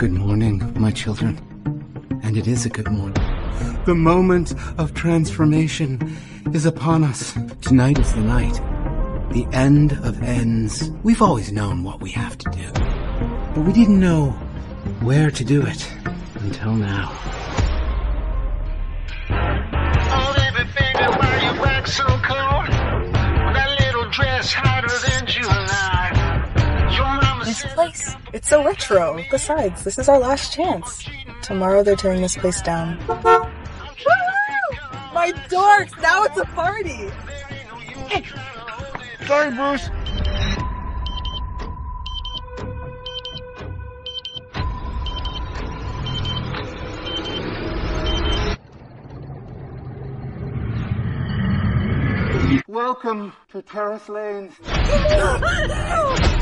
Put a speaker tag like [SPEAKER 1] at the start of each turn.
[SPEAKER 1] Good morning, my children. And it is a good morning. The moment of transformation is upon us. Tonight is the night. The end of ends. We've always known what we have to do, but we didn't know where to do it until now.
[SPEAKER 2] Oh, baby, baby, why you wax so cold? That little dress hotter than July. Your mama
[SPEAKER 3] This place, it's so retro. Besides, this is our last chance. Tomorrow they're tearing this place down. Woo! My dorks! Now it's a party!
[SPEAKER 2] Sorry, Bruce.
[SPEAKER 1] Welcome to Terrace Lanes.